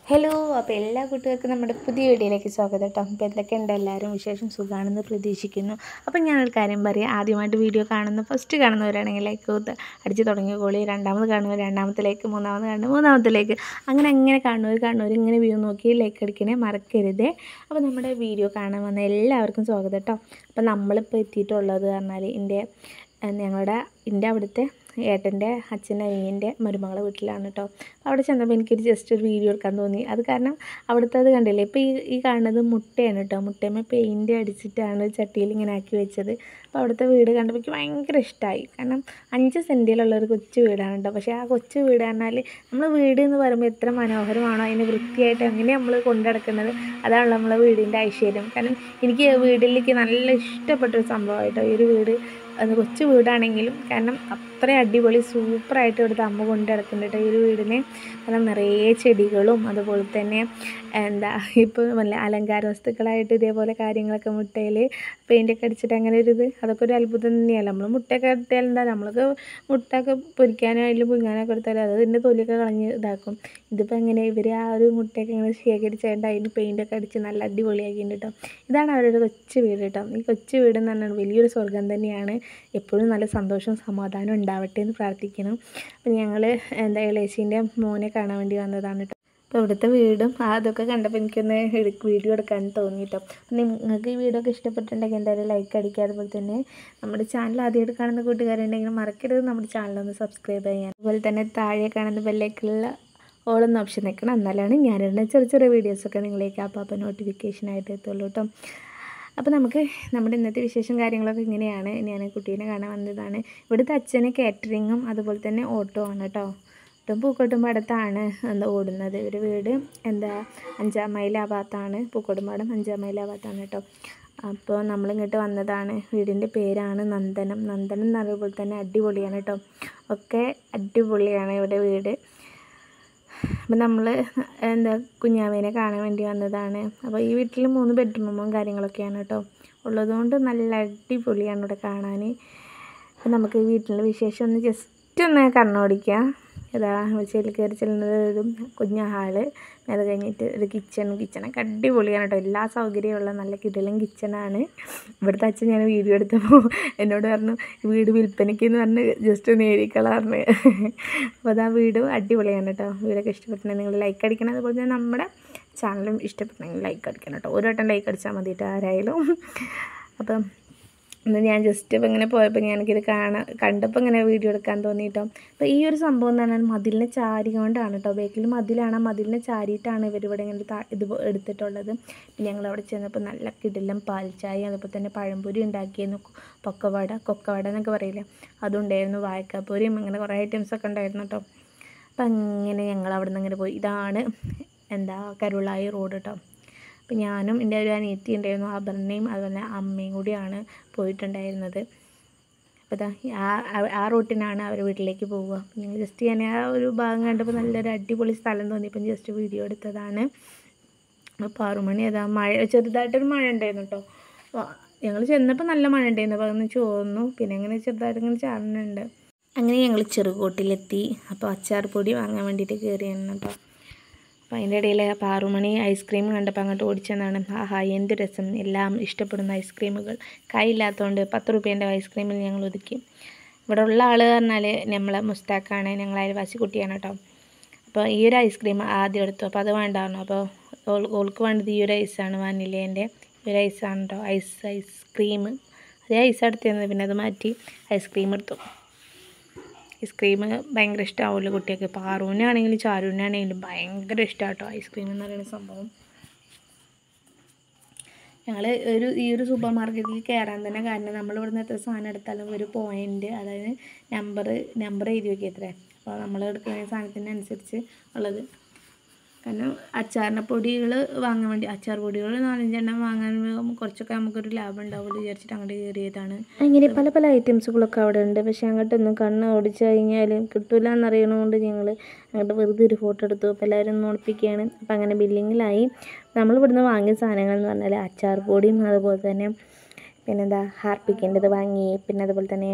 Hello, അപ്പോൾ എല്ലാ കൂട്ടുകാർക്കും നമ്മുടെ പുതിയ വീഡിയോയിലേക്ക് സ്വാഗതം കേട്ടോ. അപ്പോൾ എന്തൊക്കെയുണ്ട്, എല്ലാവരും വിശേഷം സുഖമാണെന്ന് പ്രതീക്ഷിക്കുന്നു. അപ്പോൾ ഞാനൊരു കാര്യം പറയാം. ആദ്യമായിട്ട് വീഡിയോ ഫസ്റ്റ് കാണുന്നവരാണെങ്കിൽ ലൈക്ക് അടിച്ച് തുടങ്ങിക്കോളി. രണ്ടാമത് കാണുന്നവർ രണ്ടാമത്തിലേക്ക്, മൂന്നാമത് കാണുന്നത് മൂന്നാമത്തിലേക്ക്, അങ്ങനെ കാണുന്നവർ ഇങ്ങനെ വ്യൂ നോക്കി ലൈക്ക് അടിക്കണേ മറക്കരുതേ. അപ്പോൾ നമ്മുടെ വീഡിയോ കാണാൻ വന്ന എല്ലാവർക്കും സ്വാഗതം കേട്ടോ. അപ്പോൾ നമ്മളിപ്പോൾ എത്തിയിട്ടുള്ളത് പറഞ്ഞാൽ എൻ്റെ അവിടുത്തെ ഏട്ടൻ്റെ അച്ഛൻ്റെ അനിയൻ്റെ മരുമകളെ വീട്ടിലാണ് കേട്ടോ. അവിടെ ചെന്നപ്പോൾ എനിക്കൊരു ജസ്റ്റ് ഒരു വീഡിയോ എടുക്കാൻ തോന്നി. അത് കാരണം അവിടുത്തെ അത് കണ്ടില്ലേ, ഇപ്പോൾ ഈ കാണുന്നത് മുട്ടയാണ് കേട്ടോ. മുട്ടയമ്മ പെയിൻറ്റ് അടിച്ചിട്ടാണ് ചട്ടിയിൽ ഇങ്ങനെ ആക്കി വെച്ചത്. അപ്പോൾ അവിടുത്തെ വീട് കണ്ടപ്പോൾ എനിക്ക് ഭയങ്കര ഇഷ്ടമായി. കാരണം 5 സെൻറ്റിലുള്ള ഒരു കൊച്ചു വീടാണ് കേട്ടോ. പക്ഷേ ആ കൊച്ചു വീട് പറഞ്ഞാൽ നമ്മൾ വീട് എന്ന് പറയുമ്പോൾ എത്ര മനോഹരമാണോ അതിന് വൃത്തിയായിട്ട് എങ്ങനെ നമ്മൾ കൊണ്ടുനടക്കുന്നത്, അതാണ് നമ്മളെ വീടിൻ്റെ ഐശ്വര്യം. കാരണം എനിക്ക് വീട്ടിലേക്ക് നല്ല ഇഷ്ടപ്പെട്ടൊരു സംഭവമായിട്ടോ ഈ ഒരു വീട്. അത് കൊച്ചു വീടാണെങ്കിലും കാരണം അത്ര അടിപൊളി സൂപ്പറായിട്ട് ഇവിടുത്തെ അമ്മ കൊണ്ട് നടക്കുന്നുണ്ട് ഈ ഒരു വീടിനെ. കാരണം നിറയെ ചെടികളും അതുപോലെ തന്നെ ഇപ്പോൾ നല്ല അലങ്കാര വസ്തുക്കളായിട്ട് ഇതേപോലെ കാര്യങ്ങളൊക്കെ മുട്ടയിൽ പെയിൻ്റൊക്കെ അടിച്ചിട്ട് അങ്ങനെ ഒരു അതൊക്കെ ഒരു അത്ഭുതം തന്നെയല്ല. നമ്മൾ മുട്ടയൊക്കെ എടുത്താൽ നമ്മൾക്ക് മുട്ടയൊക്കെ പൊരിക്കാനോ അതിൽ പുഴുങ്ങാനൊക്കെ എടുത്താൽ അത് ഇതിൻ്റെ തൊലിയൊക്കെ കളഞ്ഞ് ഇതാക്കും. ഇതിപ്പോൾ എങ്ങനെ ഇവർ ആ ഒരു മുട്ടയൊക്കെ ഇങ്ങനെ ശേഖരിച്ചുകൊണ്ട് അതിന് പെയിൻ്റൊക്കെ അടിച്ച് നല്ല അടിപൊളിയാക്കിയിട്ടുണ്ട് കേട്ടോ. ഇതാണ് അവരുടെ കൊച്ചു വീട് കേട്ടോ. ഈ കൊച്ചു വീടെന്ന് പറഞ്ഞാൽ വലിയൊരു സ്വർഗം തന്നെയാണ്. എപ്പോഴും നല്ല സന്തോഷവും സമാധാനവും ഉണ്ടാവട്ടെ എന്ന് പ്രാർത്ഥിക്കണം. അപ്പം ഞങ്ങൾ ഇളേച്ചീൻ്റെ മോനെ കാണാൻ വേണ്ടി വന്നതാണ് കേട്ടോ. അപ്പോൾ ഇവിടുത്തെ വീടും അതൊക്കെ കണ്ടപ്പോൾ എനിക്കൊന്ന് വീഡിയോ എടുക്കാൻ തോന്നി കേട്ടോ. നിങ്ങൾക്ക് ഈ വീഡിയോ ഒക്കെ ഇഷ്ടപ്പെട്ടിട്ടുണ്ടെങ്കിൽ എന്തായാലും ലൈക്ക് അടിക്കുക. അതുപോലെ തന്നെ നമ്മുടെ ചാനൽ ആദ്യമായിട്ട് കാണുന്ന കൂട്ടുകാരുണ്ടെങ്കിൽ മറക്കരുത് നമ്മുടെ ചാനലൊന്ന് സബ്സ്ക്രൈബ് ചെയ്യാൻ. അതുപോലെ തന്നെ താഴെ കാണുന്ന ബെല്ലൈക്കണിലുള്ള ഓളെന്ന ഓപ്ഷൻ നിൽക്കണം. എന്നാലാണ് ഞാനിടുന്ന ചെറിയ വീഡിയോസൊക്കെ നിങ്ങളിലേക്ക് അപ്പോൾ നോട്ടിഫിക്കേഷനായിട്ട് എത്തുള്ളൂ കേട്ടോ. അപ്പോൾ നമുക്ക് നമ്മുടെ ഇന്നത്തെ വിശേഷം കാര്യങ്ങളൊക്കെ ഇങ്ങനെയാണ്. ഞാൻ കുട്ടീനെ കാണാൻ വന്നതാണ്. ഇവിടുത്തെ അച്ഛന് കാറ്ററിങ്ങും അതുപോലെ തന്നെ ഓട്ടോ ആണ് കേട്ടോ. പൂക്കോട്ടുംപാടത്താണ് ഓടുന്നത്. ഒരു വീട് 5-ാം മൈൽ ആ ഭാഗത്താണ്. പൂക്കോട്ടുംപാടം 5-ാം മൈൽ ആ ഭാഗത്താണ് കേട്ടോ. അപ്പോൾ നമ്മളിങ്ങോട്ട് വന്നതാണ്. വീടിൻ്റെ പേരാണ് നന്ദനം. നന്ദനം എന്ന് പറയുമ്പോൾ തന്നെ അടിപൊളിയാണ് കേട്ടോ. ഒക്കെ അടിപൊളിയാണ് ഇവിടെ വീട്. അപ്പം നമ്മൾ കുഞ്ഞാവേനെ കാണാൻ വേണ്ടി വന്നതാണ്. അപ്പോൾ ഈ വീട്ടിൽ 3 ബെഡ്റൂമും കാര്യങ്ങളൊക്കെയാണ് കേട്ടോ ഉള്ളതുകൊണ്ട് നല്ല അടിപൊളിയാണ് ഇവിടെ കാണാൻ. അപ്പം നമുക്ക് ഈ വീട്ടിലെ വിശേഷം ഒന്ന് ജസ്റ്റ് ഒന്ന് കണ്ണോടിക്കാം. ചെല്ലി കയറി ചെല്ലുന്നത് കുഞ്ഞ ഹാള്, അത് കഴിഞ്ഞിട്ട് ഒരു കിച്ചണൊക്കെ അടിപൊളിയാണ് കേട്ടോ. എല്ലാ സൗകര്യമുള്ള നല്ല കിടിലൻ കിച്ചണാണ്. ഇവിടുത്തെ അച്ഛൻ ഞാൻ വീഡിയോ എടുത്തപ്പോൾ എന്നോട് പറഞ്ഞു വീട് വിൽപ്പനയ്ക്ക് എന്ന് പറഞ്ഞ് ജസ്റ്റ് ഒന്ന് എഴുതിക്കളാറിന്. അപ്പോൾ അത് ആ വീട് അടിപൊളിയാണ് കേട്ടോ. വീടൊക്കെ ഇഷ്ടപ്പെട്ടിട്ടുണ്ടെങ്കിൽ നിങ്ങൾ ലൈക്ക് അടിക്കണം. അതുപോലെ തന്നെ നമ്മുടെ ചാനലും ഇഷ്ടപ്പെട്ടിട്ടുണ്ടെങ്കിൽ ലൈക്ക് അടിക്കണം കേട്ടോ. ഒരു വട്ടം ലൈക്ക് അടിച്ചാൽ മതി കേട്ടോ ആരായാലും. അപ്പം ഇന്ന് ഞാൻ ജസ്റ്റ് ഇപ്പോൾ ഇങ്ങനെ പോയപ്പോൾ എനിക്കിത് കണ്ടപ്പോൾ ഇങ്ങനെ വീഡിയോ എടുക്കാൻ തോന്നിയിട്ടോ. അപ്പോൾ ഈ ഒരു സംഭവം എന്ന് പറഞ്ഞാൽ മതിലിനെ ചാരി കൊണ്ടാണ് കേട്ടോ. ബേക്കിൽ മതിലാണ്, മതിലിനെ ചാരിയിട്ടാണ് ഇവരിവിടെ ഇങ്ങനെ ഇത് എടുത്തിട്ടുള്ളത്. പിന്നെ ഞങ്ങളവിടെ ചെന്നപ്പോൾ നല്ല കിടിലം പാൽച്ചായ, അതുപോലെ തന്നെ പഴംപൊരി ഉണ്ടാക്കിയിരുന്നു, കൊക്കവട എന്നൊക്കെ പറയില്ലേ, അതുണ്ടായിരുന്നു, വാഴക്കാപ്പൊരിയും, അങ്ങനെ കുറേ ഐറ്റംസൊക്കെ ഉണ്ടായിരുന്നു കേട്ടോ. അപ്പം അങ്ങനെ ഞങ്ങൾ അവിടെ നിന്ന് ഇങ്ങനെ പോയി. ഇതാണ് കരുളായി റോഡ് കേട്ടോ. അപ്പം ഞാനും എൻ്റെ ഒരു അനിയത്തി ഉണ്ടായിരുന്നു, അപർണയും അതുപോലെ അമ്മയും കൂടിയാണ് പോയിട്ടുണ്ടായിരുന്നത്. അപ്പോൾ ആ റൂട്ടിനാണ് അവർ വീട്ടിലേക്ക് പോവുക. ഞങ്ങൾ ജസ്റ്റ് ഞാൻ ആ ഒരു ഭാഗം കണ്ടപ്പോൾ നല്ലൊരു അടിപൊളി സ്ഥലം തോന്നിയപ്പോൾ ജസ്റ്റ് വീഡിയോ എടുത്തതാണ്. അപ്പോൾ 6 മണി മഴ, ചെറുതായിട്ടൊരു മഴ ഉണ്ടായിരുന്നു കേട്ടോ. ഞങ്ങൾ ചെന്നപ്പോൾ നല്ല മഴ ഉണ്ടായിരുന്നു. അപ്പോൾ അതൊന്ന് ചോർന്നു. പിന്നെ അങ്ങനെ ചെറുതായിട്ട് ഇങ്ങനെ ചാറുന്നുണ്ട്. അങ്ങനെ ഞങ്ങൾ ചെറുകോട്ടിലെത്തി. അപ്പോൾ അച്ചാർ പൊടി വാങ്ങാൻ വേണ്ടിയിട്ട് കയറിയാണ് കേട്ടോ. അപ്പോൾ അതിൻ്റെ ഇടയിൽ 6 മണി ഐസ്ക്രീം കണ്ടപ്പോൾ അങ്ങോട്ട് ഓടിച്ചെന്നാണ്. ആഹാ, എന്ത് രസം! എല്ലാം ഇഷ്ടപ്പെടുന്ന ഐസ്ക്രീമുകൾ. കൈയില്ലാത്തതുകൊണ്ട് 10 രൂപേൻ്റെ ഐസ്ക്രീമിൽ ഞങ്ങൾ ഒതുക്കി. ഇവിടെ ഉള്ള ആൾ പറഞ്ഞാൽ നമ്മളെ മുസ്താഖാണ്, ഞങ്ങൾ അയൽവാസി കുട്ടിയാണ് കേട്ടോ. അപ്പോൾ ഈ ഒരു ഐസ്ക്രീം ആദ്യം എടുത്തു. അപ്പോൾ അത് വേണ്ടായിരുന്നു. അപ്പോൾ ഓൾക്ക് വേണ്ടത് ഈ ഒരു ഐസാണ്, വാനിലേൻ്റെ ഈ ഒരു ഐസാണ് കേട്ടോ. ഐസ്ക്രീം അതേ ഐസ് എടുത്തിരുന്നത്. പിന്നെ അത് മാറ്റി ഐസ്ക്രീം എടുത്തു. ഐസ്ക്രീം ഭയങ്കര ഇഷ്ടമാവുമല്ലോ കുട്ടികൾക്ക്. പാറുവിനാണെങ്കിലും ചാരുവിനാണെങ്കിലും ഭയങ്കര ഇഷ്ടമാണ് കേട്ടോ ഐസ്ക്രീം എന്ന് പറയുന്ന സംഭവം. ഞങ്ങൾ ഈ ഒരു സൂപ്പർ മാർക്കറ്റിൽ കയറാൻ തന്നെ കാരണം നമ്മളിവിടുന്ന് എത്ര സാധനം എടുത്താലും ഒരു പോയിൻ്റ്, അതായത് നമ്പർ എഴുതി വയ്ക്കുക. അപ്പോൾ നമ്മൾ എടുക്കുന്ന സാധനത്തിനനുസരിച്ച് ഉള്ളത്. കാരണം അച്ചാറിൻ്റെ പൊടികൾ വാങ്ങാൻ വേണ്ടി, അച്ചാർ പൊടികൾ 4-5 എണ്ണം വാങ്ങാൻ കുറച്ചൊക്കെ നമുക്കൊരു ലാഭം ഉണ്ടാവുമല്ലോ വിചാരിച്ചിട്ട് അങ്ങോട്ട് കയറിയതാണ്. അങ്ങനെ പല ഐറ്റംസുകളൊക്കെ അവിടെ ഉണ്ട്. പക്ഷേ അങ്ങോട്ടൊന്നും കണ്ണ് ഓടിച്ചു കഴിഞ്ഞാൽ കിട്ടില്ല എന്നറിയണതുകൊണ്ട് ഞങ്ങൾ അങ്ങോട്ട് വെറുതെ ഒരു ഫോട്ടോ എടുത്തു. അപ്പോൾ എല്ലാവരും നോട്ടിപ്പിക്കുകയാണ്. അപ്പോൾ അങ്ങനെ ബില്ലിങ്ങിലായി. നമ്മളിവിടുന്ന് വാങ്ങിയ സാധനങ്ങൾ എന്ന് പറഞ്ഞാൽ അച്ചാർ പൊടിയും അതുപോലെ തന്നെ ഹാർപ്പിക്കിൻ്റെത് വാങ്ങി. പിന്നെ അതുപോലെ തന്നെ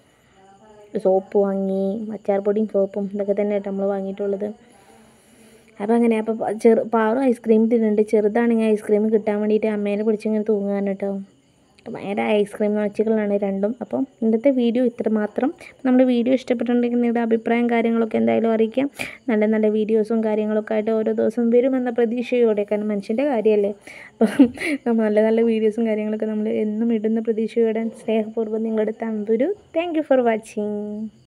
സോപ്പ് വാങ്ങി. അച്ചാർ പൊടിയും സോപ്പും ഇതൊക്കെ തന്നെ നമ്മൾ വാങ്ങിയിട്ടുള്ളത്. അപ്പോൾ അങ്ങനെ അപ്പോൾ പാറും ഐസ്ക്രീം തിന്നുന്നുണ്ട്. ചെറുതാണെങ്കിൽ ഐസ്ക്രീം കിട്ടാൻ വേണ്ടിയിട്ട് അമ്മേനെ പിടിച്ചിങ്ങനെ തൂങ്ങുകയാണ് കേട്ടോ. ഭയങ്കര ഐസ്ക്രീം നോച്ചികളാണ് രണ്ടും. അപ്പം ഇന്നത്തെ വീഡിയോ ഇത്ര മാത്രം. നമ്മുടെ വീഡിയോ ഇഷ്ടപ്പെട്ടിട്ടുണ്ടെങ്കിൽ നിങ്ങളുടെ അഭിപ്രായം കാര്യങ്ങളൊക്കെ എന്തായാലും അറിയിക്കാം. നല്ല നല്ല വീഡിയോസും കാര്യങ്ങളൊക്കെ ആയിട്ട് ഓരോ ദിവസം വരുമെന്ന പ്രതീക്ഷയോടെ, കാരണം മനുഷ്യൻ്റെ കാര്യമല്ലേ, അപ്പം നല്ല നല്ല വീഡിയോസും കാര്യങ്ങളൊക്കെ നമ്മൾ എന്നും ഇടുന്ന പ്രതീക്ഷയോടെ സ്നേഹപൂർവ്വം നിങ്ങളുടെ Thamburu. Thank you for watching.